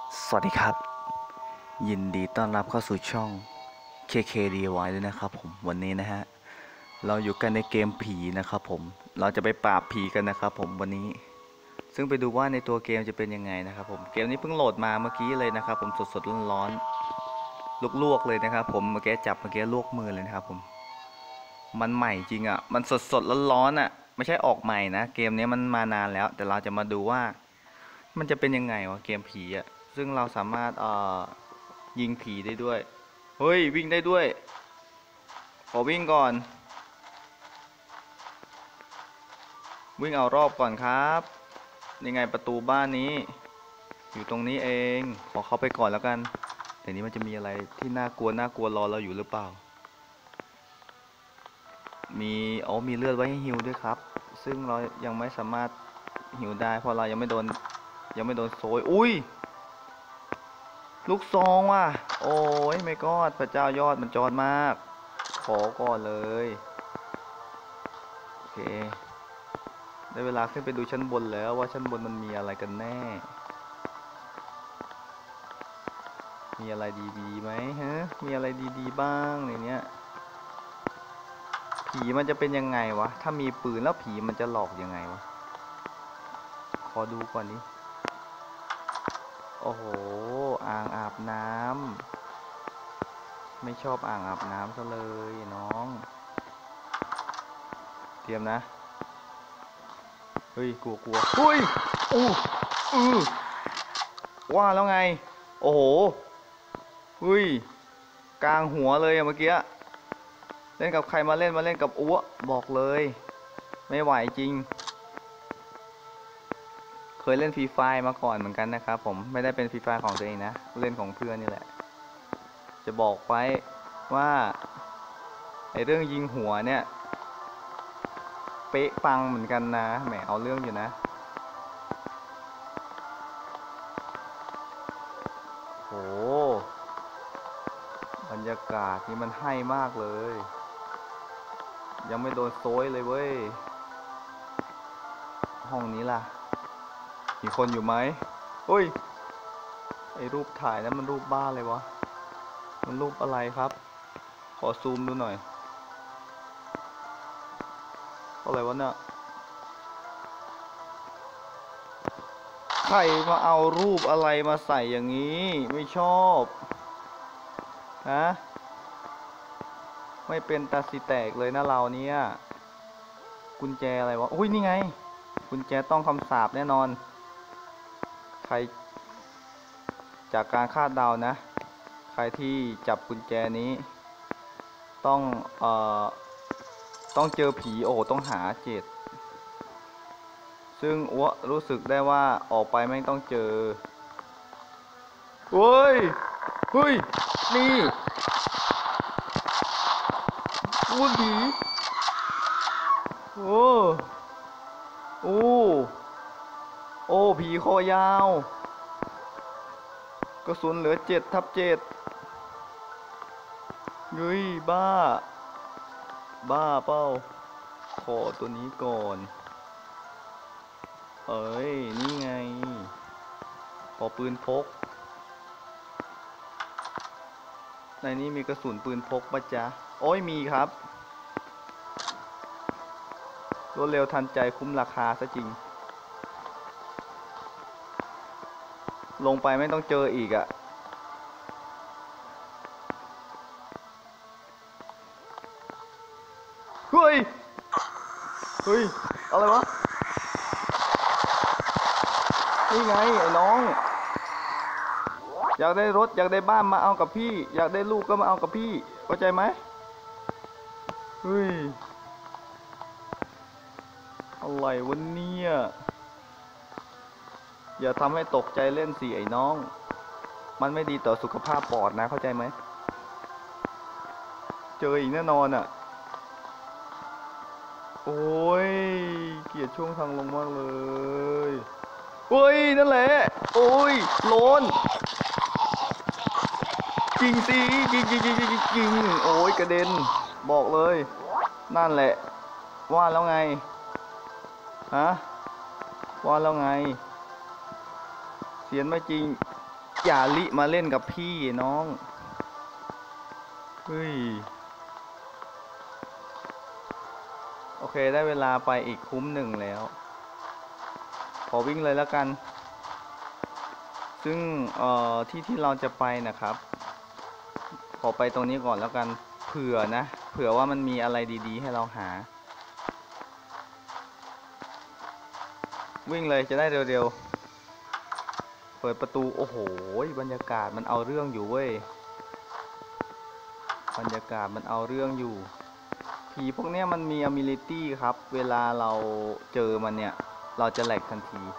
สวัสดีครับยินดีต้อนรับเข้าสู่ช่อง KKDY ด้วยนะครับผมวันนี้นะฮะเราอยู่กันในเกมผีนะครับผมเราจะไปปราบผีกันนะครับผมวันนี้ซึ่งไปดูว่าในตัวเกมจะเป็นยังไงนะครับผมเกมนี้เพิ่งโหลดมาเมื่อกี้เลยนะครับผมสดๆร้อนๆลวกๆเลยนะครับผมเมื่อกี้จับเมื่อกี้ลวกมือเลยนะครับผมมันใหม่จริงอ่ะมันสดๆร้อนๆอ่ะไม่ใช่ออกใหม่นะเกมนี้มันมานานแล้วแต่เราจะมาดูว่ามันจะเป็นยังไงวะเกมผีอ่ะซึ่งเราสามารถยิงผีได้ด้วยเฮ้ยวิ่งได้ด้วยขอวิ่งก่อนวิ่งเอารอบก่อนครับยังไงประตูบ้านนี้อยู่ตรงนี้เองขอเข้าไปก่อนแล้วกันแต่นี้มันจะมีอะไรที่น่ากลัวรอเราอยู่หรือเปล่ามีมีเลือดไว้ให้ฮิวด้วยครับซึ่งเรายังไม่สามารถฮิวได้เพราะเรายังไม่โดนโซยอุ้ยลูกซองว่ะโอ้ยไม่กอดพระเจ้ายอดมันจอดมากขอก่อนเลยโอเค ได้เวลาขึ้นไปดูชั้นบนแล้วว่าชั้นบนมันมีอะไรกันแน่ มีอะไรดีๆไหมฮะมีอะไรดีๆบ้างในเนี้ยผีมันจะเป็นยังไงวะ ถ้ามีปืนแล้วผีมันจะหลอกยังไงวะ ขอดูก่อนนี้โอ้โหอ่างอาบน้ำไม่ชอบอ่างอาบน้ำซะเลยน้องเตรียมนะเฮ้ยกลัวเฮ้ยอู้อือว่าแล้วไงโอ้โหเฮ้ยกลางหัวเลยอะเมื่อกี้เล่นกับใครมาเล่นกับอ้วบอกเลยไม่ไหวจริงเคยเล่นฟรีไฟมาก่อนเหมือนกันนะครับผมไม่ได้เป็นฟรีไฟของตัวเองนะเล่นของเพื่อนนี่แหละจะบอกไว้ว่าไอเรื่องยิงหัวเนี่ยเป๊ะปังเหมือนกันนะแหมเอาเรื่องอยู่นะโหบรรยากาศนี่มันให้มากเลยยังไม่โดนโซยเลยเว้ยห้องนี้ล่ะมีคนอยู่ไหมเฮ้ยไอรูปถ่ายนั้นมันรูปบ้าเลยวะมันรูปอะไรครับขอซูมดูหน่อยอะไรวะเนี่ยใครมาเอารูปอะไรมาใส่อย่างนี้ไม่ชอบฮะไม่เป็นตาสีแตกเลยนะเราเนี่ยกุญแจอะไรวะอุ้ยนี่ไงกุญแจต้องคำสาปแน่นอนใครจากการคาดเดานะใครที่จับกุญแจนี้ต้องต้องเจอผีโอ้ต้องหาเจ็ดซึ่งอ้วรู้สึกได้ว่าออกไปไม่ต้องเจอเฮ้ยเฮ้ยนี่อ้วนผีโอ้โอ้โอ้ผีคอยาวกระสุนเหลือ7/7เฮ้ยบ้าเป้าขอตัวนี้ก่อนเอ้ยนี่ไงขอปืนพกในนี้มีกระสุนปืนพกปะจ๊ะโอ้ยมีครับรวดเร็วทันใจคุ้มราคาซะจริงลงไปไม่ต้องเจออีกอะเฮ้ยเฮ้ยอะไรวะนี่ไงไอ้น้องอยากได้รถอยากได้บ้านมาเอากับพี่อยากได้ลูกก็มาเอากับพี่เข้าใจไหมเฮ้ยอะไรวะเนี่ยอย่าทำให้ตกใจเล่นสิไอ้น้องมันไม่ดีต่อสุขภาพปอดนะเข้าใจไหมเจออีกแน่นอนอ่ะโอ้ยเกลียดช่วงทางลงมากเลยเฮ้ยนั่นแหละโอ้ยโลนยิงสิยิงโอ้ยกระเด็นบอกเลยนั่นแหละว่าแล้วไงฮะว่าแล้วไงเสียนไม่จริงอย่าลิมาเล่นกับพี่น้องเฮ้ยโอเคได้เวลาไปอีกคุ้มหนึ่งแล้วขอวิ่งเลยแล้วกันซึ่งที่เราจะไปนะครับขอไปตรงนี้ก่อนแล้วกันเผื่อนะเผื่อว่ามันมีอะไรดีๆให้เราหาวิ่งเลยจะได้เร็วๆเปิดประตูโอ้โหบรรยากาศมันเอาเรื่องอยู่เว้ยบรรยากาศมันเอาเรื่องอยู่ผีพวกนี้มันมี ability ครับเวลาเราเจอมันเนี่ยเราจะแหลกทันที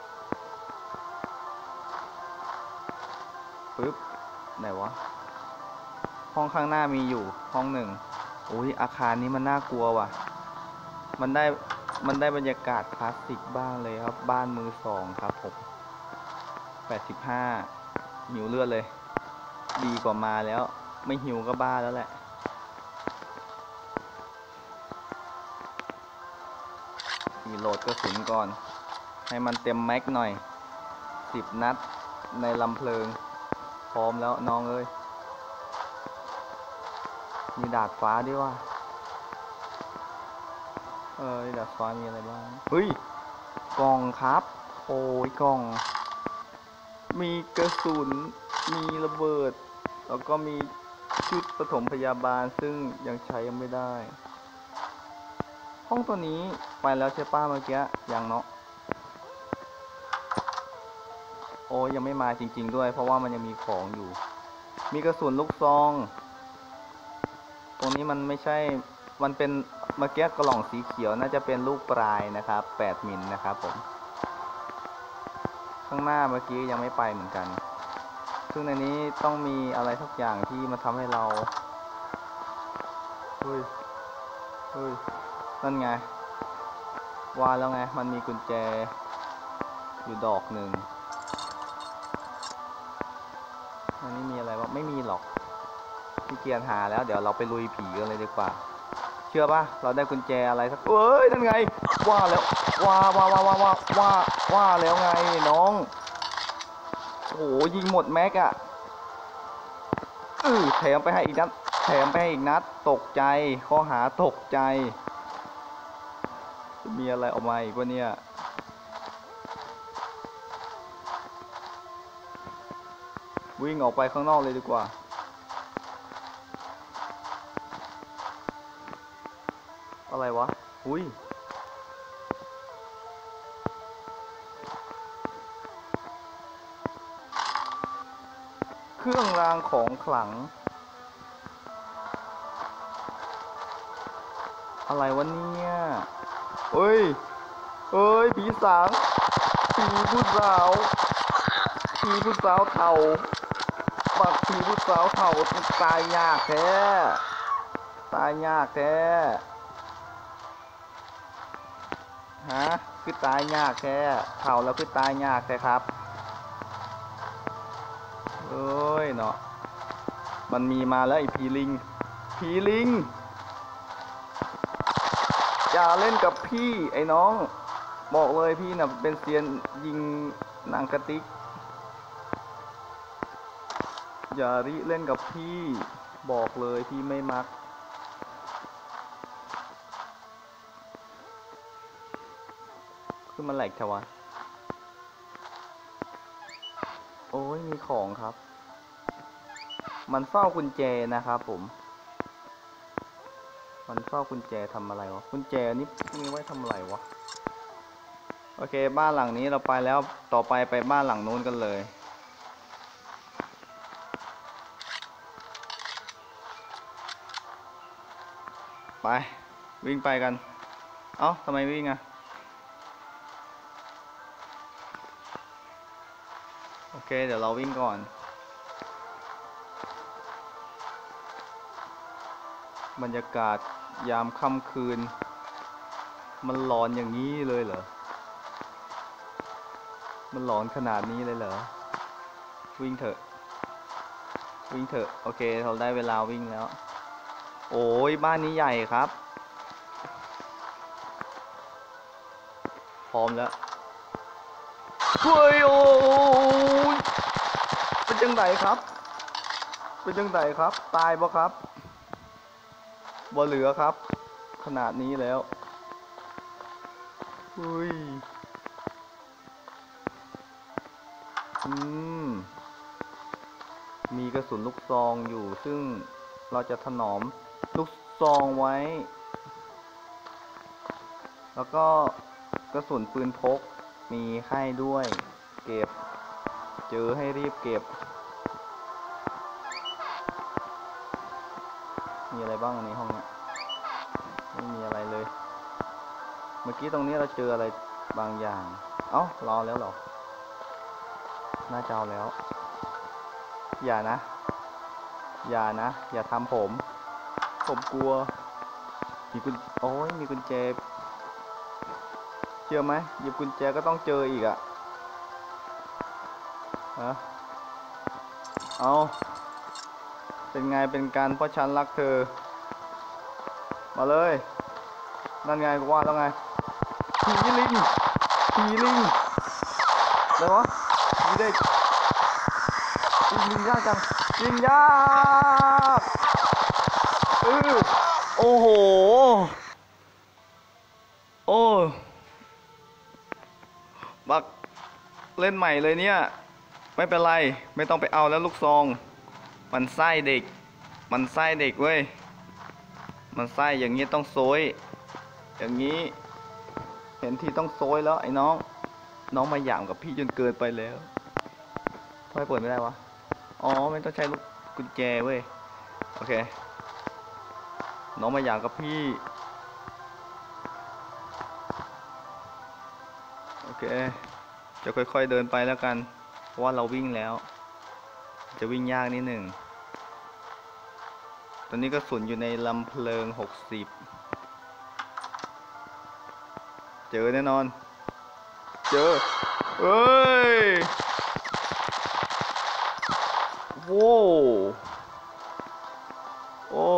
ปึ๊บไหนวะห้องข้างหน้ามีอยู่ห้องหนึ่งอุ้ยอาคารนี้มันน่ากลัวว่ะมันได้บรรยากาศคลาสสิกบ้างเลยครับบ้านมือสองครับผม85หิวเลือดเลยดีกว่ามาแล้วไม่หิวก็บ้าแล้วแหละรีโหลดกระสุนก่อนให้มันเต็มแม็กหน่อย10 นัดในลำเพลิงพร้อมแล้วน้องเอ้ยมีดาดฟ้าด้วยว่ะดาดฟ้ามีอะไรบ้างเฮ้ยกล่องครับโอ้ยกล่องมีกระสุนมีระเบิดแล้วก็มีชุดปฐมพยาบาลซึ่งยังใช้ยังไม่ได้ห้องตัวนี้ไปแล้วใช่ป้าเมื่อกี้ยังเนาะโอ้ยังไม่มาจริงๆด้วยเพราะว่ามันยังมีของอยู่มีกระสุนลูกซองตรงนี้มันไม่ใช่มันเป็นเมื่อกี้กล่องสีเขียวน่าจะเป็นลูกปลายนะครับ8 มิลนะครับผมข้างหน้าเมื่อกี้ยังไม่ไปเหมือนกันซึ่งในนี้ต้องมีอะไรสักอย่างที่มาทำให้เราเฮ้ยนั่นไงว่าแล้วไงมันมีกุญแจอยู่ดอกหนึ่งอันนี้มีอะไรวะไม่มีหรอกพี่เกียร์หาแล้วเดี๋ยวเราไปลุยผีกันเลยดีกว่าเชื่อป่ะเราได้กุญแจอะไรสักเอ้ยนั่นไงว่าแล้วว่าแล้วไงน้องโอ้โหยิงหมดแม็กอะแถมไปให้อีกนัดตกใจข้อหาตกใจมีอะไรออกมาอีกวะเนี่ยวิ่งออกไปข้างนอกเลยดีกว่าอะไรวะอุ้ยเครื่องรางของขลังอะไรวะเนี่ยเอ้ยผีสางผีผู้สาวเถ่าบักผีผู้สาวเถ่าตายยากแท้ฮะคือตายยากแท้เถ่าแล้วคือตายยากแท้ครับเอ้ยเนาะมันมีมาแล้วไอ้ผีลิงอย่าเล่นกับพี่ไอ้น้องบอกเลยพี่น่ะเป็นเซียนยิงหนังกระติกอย่าเล่นกับพี่บอกเลยพี่ไม่มักคือมันแหลกชะวะโอ้ยมีของครับมันเฝ้ากุญแจนะครับผมมันเฝ้ากุญแจทำอะไรวะกุญแจนี้มีไว้ทำอะไรวะโอเคบ้านหลังนี้เราไปแล้วต่อไปบ้านหลังนู้นกันเลยไปวิ่งไปกันเอ้าทำไมวิ่งอะโอเคเดี๋ยวเราวิ่งก่อนบรรยากาศยามค่ำคืนมันหลอนอย่างนี้เลยเหรอมันหลอนขนาดนี้เลยเหรอวิ่งเถอะโอเคเราได้เวลาวิ่งแล้วโอ้ยบ้านนี้ใหญ่ครับพร้อมแล้วเฮ้ยโอ้ยจังไดครับเป็นจังไดครับตายบ่ครับบ่เหลือครับขนาดนี้แล้วอุ้ยมีกระสุนลูกซองอยู่ซึ่งเราจะถนอมลูกซองไว้แล้วก็กระสุนปืนพกมีให้ด้วยเก็บเจอให้รีบเก็บมีอะไรบ้างในห้องนี้ไม่มีอะไรเลยเมื่อกี้ตรงนี้เราเจออะไรบางอย่างเอ้ารอแล้วเหรอน่าจะเอาแล้วอย่านะอย่าทำผมกลัวมีกุญโอ้ยมีกุญแจเชื่อไหมหยิบกุญแจก็ต้องเจออีกอะฮะเอาเป็นไงเป็นการเพราะฉันรักเธอมาเลยนั่นไงกูว่าแล้วไงผีลิงอะไรวะผีเด็กยิงยากจังยิงยากโอ้โหโอ้บักเล่นใหม่เลยเนี่ยไม่เป็นไรไม่ต้องไปเอาแล้วลูกซองมันไส้เด็กเว้ยมันไส้อย่างนี้ต้องโซยอย่างนี้เห็นที่ต้องโซยแล้วไอ้น้องมาหยามกับพี่จนเกินไปแล้วทำไมเปิดไม่ได้วะอ๋อไม่ต้องใช้ลูกกุญแจเว้ยโอเคน้องมาหยามกับพี่โอเคจะค่อยๆเดินไปแล้วกันเพราะว่าเราวิ่งแล้วจะวิ่งยากนิดหนึ่งตอนนี้กระสุนอยู่ในลำเพลิง60เจอแน่นอนเจอเอ้ยโว้โอ้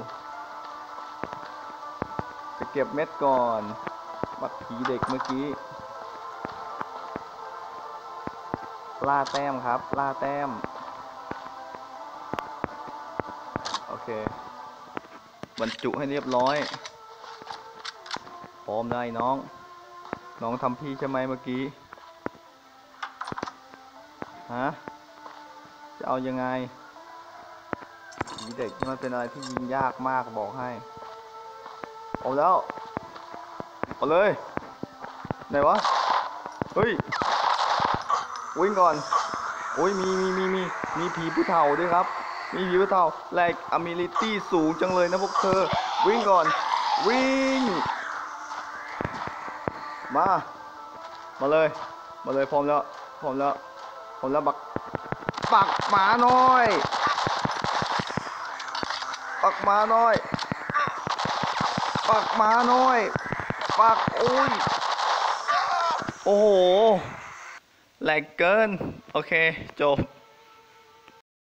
จะเก็บเม็ดก่อนบักผีเด็กเมื่อกี้ล่าแต้มครับล่าแต้มโอเคบรรจุให้เรียบร้อยพร้อมได้น้องทำพี่ใช่ไหมเมื่อกี้ฮะจะเอายังไงผีเด็กมันเป็นอะไรที่ยิงยากมากบอกให้เอาแล้วเอาเลยไหนวะเฮ้ยวิ่งก่อนโอ้ยมีผีผู้เฒ่าด้วยครับมีผีผู้เฒ่าแลกอมิลิตี้สูงจังเลยนะพวกเธอวิ่งก่อนวิ่งมาเลยพร้อมแล้วปักหมาน้อยปักโอ้ยโอ้โหแหลกเกินโอเคจบ